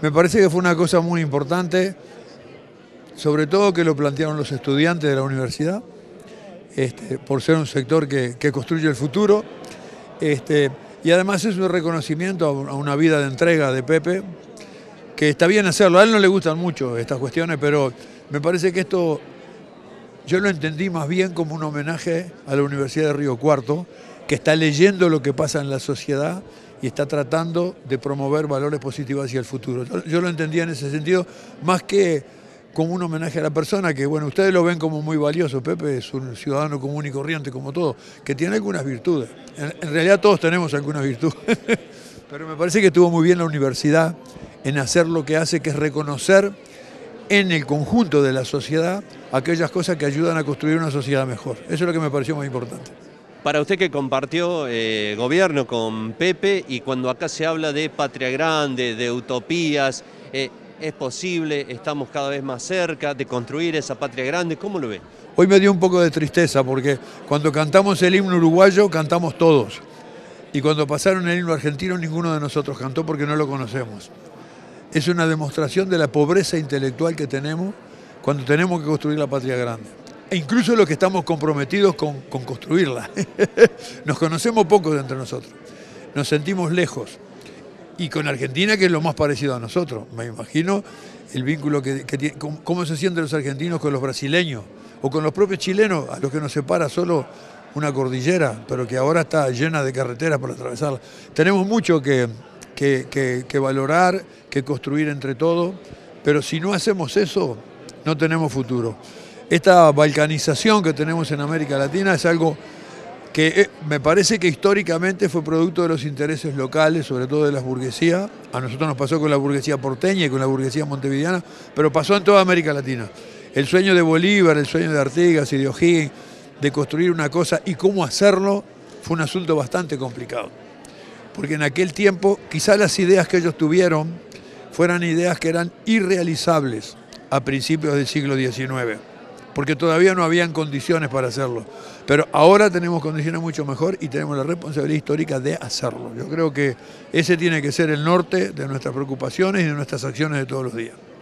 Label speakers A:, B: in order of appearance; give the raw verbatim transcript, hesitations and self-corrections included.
A: Me parece que fue una cosa muy importante, sobre todo que lo plantearon los estudiantes de la universidad, este, por ser un sector que, que construye el futuro. Este, y además es un reconocimiento a una vida de entrega de Pepe, que está bien hacerlo. A él no le gustan mucho estas cuestiones, pero me parece que esto yo lo entendí más bien como un homenaje a la Universidad de Río Cuarto, que está leyendo lo que pasa en la sociedad y está tratando de promover valores positivos hacia el futuro. Yo, yo lo entendía en ese sentido, más que como un homenaje a la persona, que bueno, ustedes lo ven como muy valioso. Pepe es un ciudadano común y corriente como todo, que tiene algunas virtudes. En, en realidad todos tenemos algunas virtudes, pero me parece que estuvo muy bien la universidad en hacer lo que hace, que es reconocer en el conjunto de la sociedad aquellas cosas que ayudan a construir una sociedad mejor. Eso es lo que me pareció más importante.
B: Para usted que compartió eh, gobierno con Pepe, y cuando acá se habla de patria grande, de utopías, eh, ¿es posible, estamos cada vez más cerca de construir esa patria grande? ¿Cómo lo ve?
A: Hoy me dio un poco de tristeza porque cuando cantamos el himno uruguayo cantamos todos. Y cuando pasaron el himno argentino ninguno de nosotros cantó porque no lo conocemos. Es una demostración de la pobreza intelectual que tenemos cuando tenemos que construir la patria grande. E incluso los que estamos comprometidos con, con construirla. Nos conocemos poco de entre nosotros. Nos sentimos lejos. Y con Argentina, que es lo más parecido a nosotros. Me imagino el vínculo que, que tiene, cómo se sienten los argentinos con los brasileños o con los propios chilenos, a los que nos separa solo una cordillera, pero que ahora está llena de carreteras para atravesarla. Tenemos mucho que, que, que, que valorar, que construir entre todos, pero si no hacemos eso, no tenemos futuro. Esta balcanización que tenemos en América Latina es algo que me parece que históricamente fue producto de los intereses locales, sobre todo de las burguesías. A nosotros nos pasó con la burguesía porteña y con la burguesía montevideana, pero pasó en toda América Latina. El sueño de Bolívar, el sueño de Artigas y de O'Higgins, de construir una cosa y cómo hacerlo, fue un asunto bastante complicado. Porque en aquel tiempo, quizás las ideas que ellos tuvieron fueran ideas que eran irrealizables a principios del siglo diecinueve. Porque todavía no habían condiciones para hacerlo. Pero ahora tenemos condiciones mucho mejor y tenemos la responsabilidad histórica de hacerlo. Yo creo que ese tiene que ser el norte de nuestras preocupaciones y de nuestras acciones de todos los días.